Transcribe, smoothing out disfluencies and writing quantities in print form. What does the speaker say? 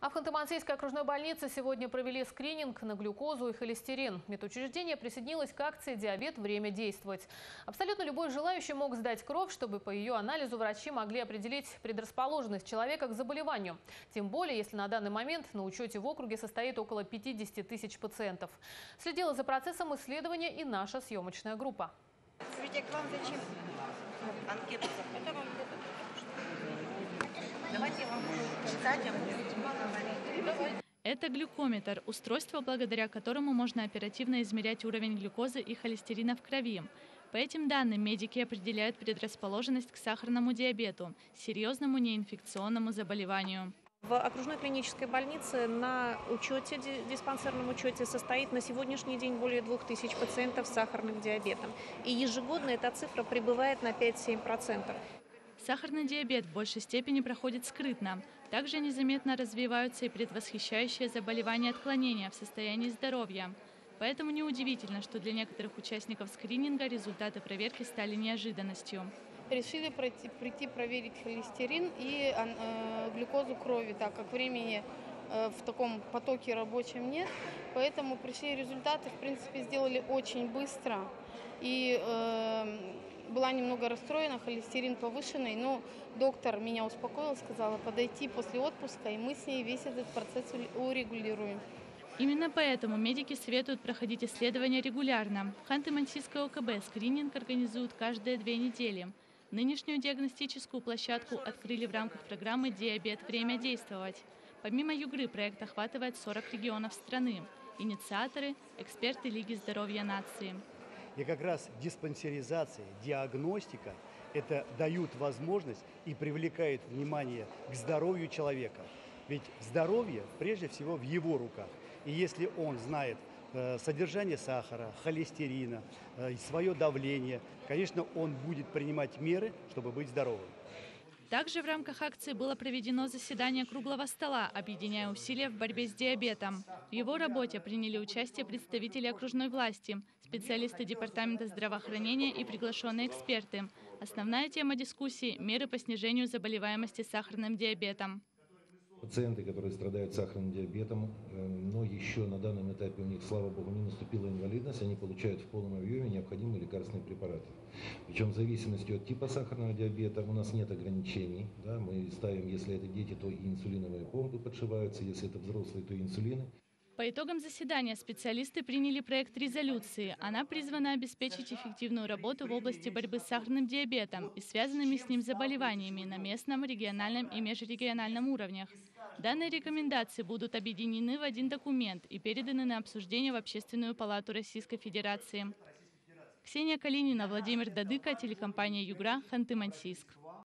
А в Ханты-Мансийской окружной больнице сегодня провели скрининг на глюкозу и холестерин. Медучреждение присоединилось к акции «Диабет. Время действовать». Абсолютно любой желающий мог сдать кровь, чтобы по ее анализу врачи могли определить предрасположенность человека к заболеванию. Тем более, если на данный момент на учете в округе состоит около 50 тысяч пациентов. Следила за процессом исследования и наша съемочная группа. Скажите, к вам зачем анкету? Это вам давайте я вам буду писать, а вы будете говорить. Это глюкометр – устройство, благодаря которому можно оперативно измерять уровень глюкозы и холестерина в крови. По этим данным медики определяют предрасположенность к сахарному диабету – серьезному неинфекционному заболеванию. В окружной клинической больнице на учете, диспансерном учете состоит на сегодняшний день более 2000 пациентов с сахарным диабетом. И ежегодно эта цифра прибывает на 5-7%. Сахарный диабет в большей степени проходит скрытно. Также незаметно развиваются и предвосхищающие заболевания отклонения в состоянии здоровья. Поэтому неудивительно, что для некоторых участников скрининга результаты проверки стали неожиданностью. Решили прийти проверить холестерин и глюкозу крови, так как времени в таком потоке рабочем нет. Поэтому пришли результаты, в принципе, сделали очень быстро. И была немного расстроена, холестерин повышенный, но доктор меня успокоил, сказала подойти после отпуска, и мы с ней весь этот процесс урегулируем. Именно поэтому медики советуют проходить исследования регулярно. В Ханты-Мансийской ОКБ скрининг организуют каждые 2 недели. Нынешнюю диагностическую площадку открыли в рамках программы «Диабет. Время действовать». Помимо Югры проект охватывает 40 регионов страны. Инициаторы – эксперты Лиги здоровья нации. И как раз диспансеризация, диагностика – это дают возможность и привлекает внимание к здоровью человека. Ведь здоровье прежде всего в его руках. И если он знает содержание сахара, холестерина, свое давление, конечно, он будет принимать меры, чтобы быть здоровым. Также в рамках акции было проведено заседание круглого стола, объединяя усилия в борьбе с диабетом. В его работе приняли участие представители окружной власти, специалисты Департамента здравоохранения и приглашенные эксперты. Основная тема дискуссии – меры по снижению заболеваемости сахарным диабетом. Пациенты, которые страдают сахарным диабетом, но еще на данном этапе у них, слава богу, не наступила инвалидность, они получают в полном объеме необходимые лекарственные препараты. Причем в зависимости от типа сахарного диабета у нас нет ограничений. Да, мы ставим, если это дети, то и инсулиновые помпы подшиваются, если это взрослые, то инсулины. По итогам заседания специалисты приняли проект резолюции. Она призвана обеспечить эффективную работу в области борьбы с сахарным диабетом и связанными с ним заболеваниями на местном, региональном и межрегиональном уровнях. Данные рекомендации будут объединены в один документ и переданы на обсуждение в Общественную палату Российской Федерации. Ксения Калинина, Владимир Дадыко, телекомпания «Югра», Ханты-Мансийск.